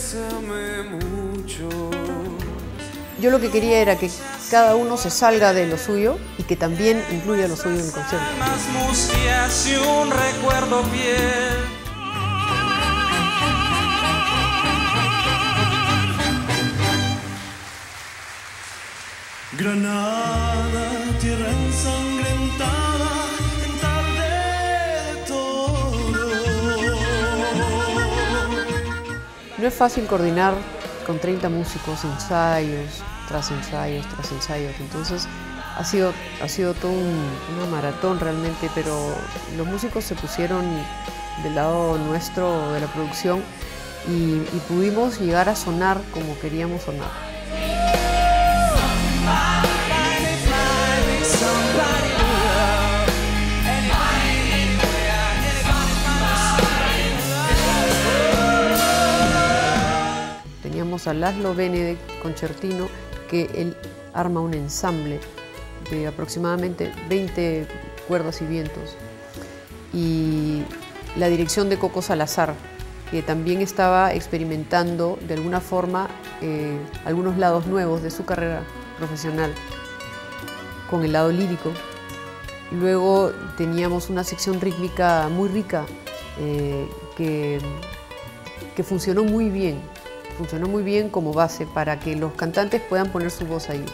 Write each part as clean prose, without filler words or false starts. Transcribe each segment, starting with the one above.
bésame mucho. Yo lo que quería era que cada uno se salga de lo suyo y que también incluya lo suyo en el concierto. Más mustias y un recuerdo fiel. Granada, tierra ensangrentada en tarde de toro. No es fácil coordinar con 30 músicos, ensayos tras ensayos tras ensayos. Entonces ha sido todo una maratón realmente, pero los músicos se pusieron del lado nuestro de la producción y pudimos llegar a sonar como queríamos sonar. Teníamos a Laszlo Benedek, concertino, que él arma un ensamble de aproximadamente 20 cuerdas y vientos. Y la dirección de Coco Salazar, que también estaba experimentando de alguna forma algunos lados nuevos de su carrera profesional, con el lado lírico. Luego teníamos una sección rítmica muy rica que funcionó muy bien. Funcionó muy bien como base para que los cantantes puedan poner su voz ahí.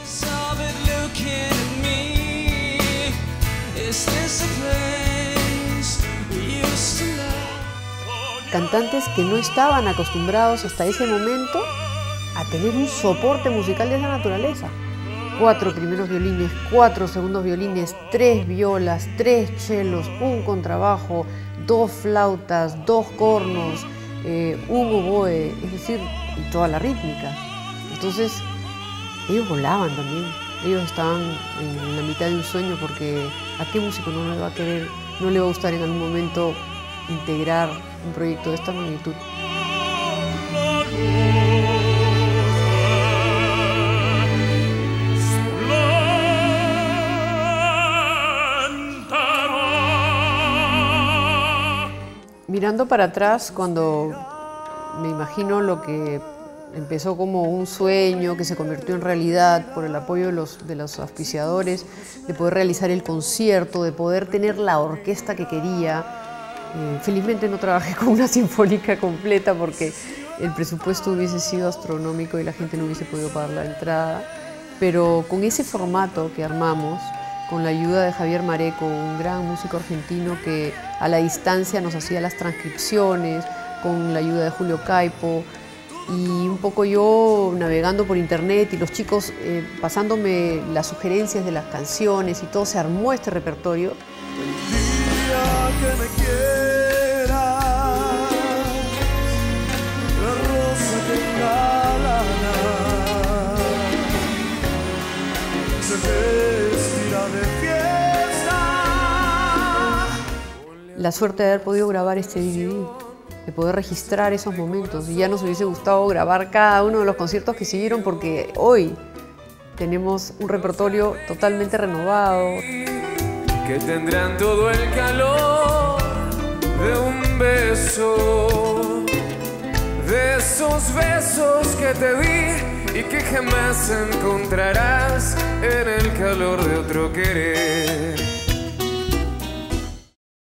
Cantantes que no estaban acostumbrados hasta ese momento a tener un soporte musical de esa naturaleza. 4 primeros violines, 4 segundos violines, 3 violas, 3 chelos, un contrabajo, 2 flautas, 2 cornos, un oboe, es decir, y toda la rítmica. Entonces, ellos volaban también. Ellos estaban en la mitad de un sueño, porque ¿a qué músico no le va a querer, no le va a gustar en algún momento integrar un proyecto de esta magnitud? Mirando para atrás, cuando me imagino lo que empezó como un sueño, que se convirtió en realidad por el apoyo de los auspiciadores, de poder realizar el concierto, de poder tener la orquesta que quería. Felizmente no trabajé con una sinfónica completa porque el presupuesto hubiese sido astronómico y la gente no hubiese podido pagar la entrada, pero con ese formato que armamos, con la ayuda de Javier Mareco, un gran músico argentino que a la distancia nos hacía las transcripciones, con la ayuda de Julio Caipo, y un poco yo navegando por internet y los chicos pasándome las sugerencias de las canciones, y todo se armó este repertorio. El día que me quieras, la rosa que engalana se vestirá de fiesta. La suerte de haber podido grabar este DVD, de poder registrar esos momentos, y ya nos hubiese gustado grabar cada uno de los conciertos que siguieron, porque hoy tenemos un repertorio totalmente renovado. Que tendrán todo el calor de un beso, de esos besos que te di y que jamás encontrarás en el calor de otro querer.